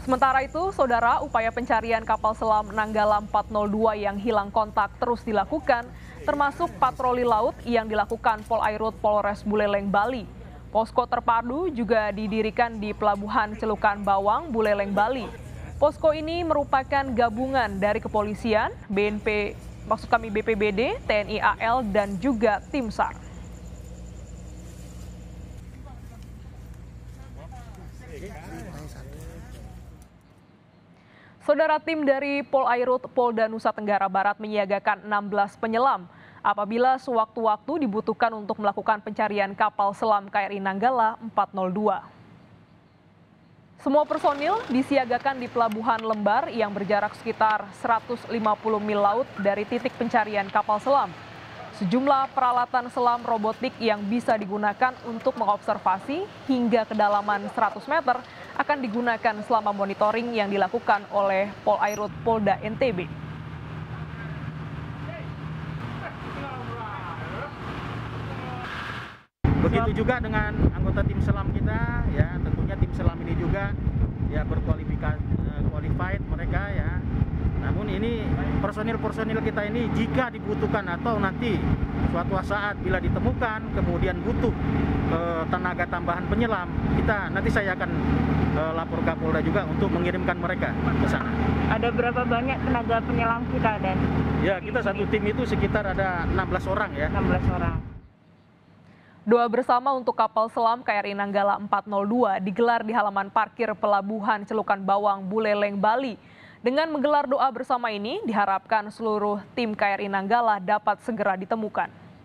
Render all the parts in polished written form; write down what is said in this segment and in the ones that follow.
Sementara itu, saudara, upaya pencarian kapal selam Nanggala 402 yang hilang kontak terus dilakukan, termasuk patroli laut yang dilakukan Polairut Polres Buleleng, Bali. Posko terpadu juga didirikan di Pelabuhan Celukan Bawang, Buleleng, Bali. Posko ini merupakan gabungan dari kepolisian, BPBD, TNI AL, dan juga tim SAR. Saudara, tim dari Polairut Polda Nusa Tenggara Barat menyiagakan 16 penyelam apabila sewaktu-waktu dibutuhkan untuk melakukan pencarian kapal selam KRI Nanggala 402. Semua personil disiagakan di Pelabuhan Lembar yang berjarak sekitar 150 mil laut dari titik pencarian kapal selam. Sejumlah peralatan selam robotik yang bisa digunakan untuk mengobservasi hingga kedalaman 100 meter akan digunakan selama monitoring yang dilakukan oleh Polairut Polda NTB. Begitu juga dengan anggota tim selam kita, ya tentunya tim selam ini juga ya qualified mereka ya. Namun ini personil kita ini jika dibutuhkan atau nanti suatu saat bila ditemukan kemudian butuh tenaga tambahan penyelam, nanti saya akan lapor Kapolda juga untuk mengirimkan mereka ke sana. Ada berapa banyak tenaga penyelam kita dan? Ya, kita satu tim itu sekitar ada 16 orang ya. 16 orang. Doa bersama untuk kapal selam KRI Nanggala 402 digelar di halaman parkir Pelabuhan Celukan Bawang, Buleleng, Bali. Dengan menggelar doa bersama ini, diharapkan seluruh tim KRI Nanggala dapat segera ditemukan.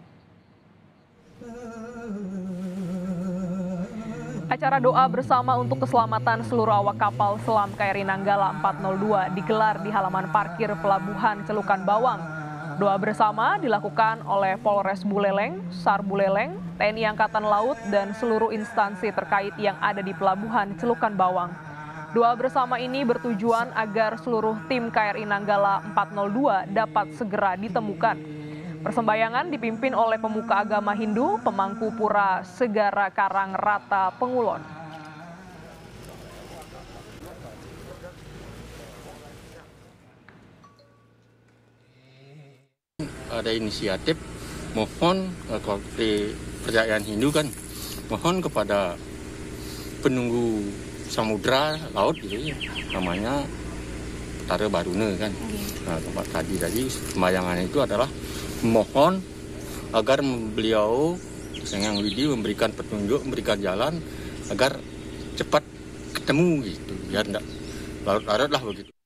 Acara doa bersama untuk keselamatan seluruh awak kapal selam KRI Nanggala 402 digelar di halaman parkir Pelabuhan Celukan Bawang. Doa bersama dilakukan oleh Polres Buleleng, SAR Buleleng, TNI Angkatan Laut, dan seluruh instansi terkait yang ada di Pelabuhan Celukan Bawang. Doa bersama ini bertujuan agar seluruh tim KRI Nanggala 402 dapat segera ditemukan. Persembahyangan dipimpin oleh pemuka agama Hindu, pemangku pura Segara Karang Rata Pengulon. Ada inisiatif mohon kalau di percayaan Hindu kan mohon kepada penunggu samudra laut gitu ya, namanya Tara Baruna kan. Nah, tempat tadi sembayangan itu adalah mohon agar beliau Sang Widi memberikan petunjuk, memberikan jalan agar cepat ketemu gitu, biar enggak larut-larut lah begitu.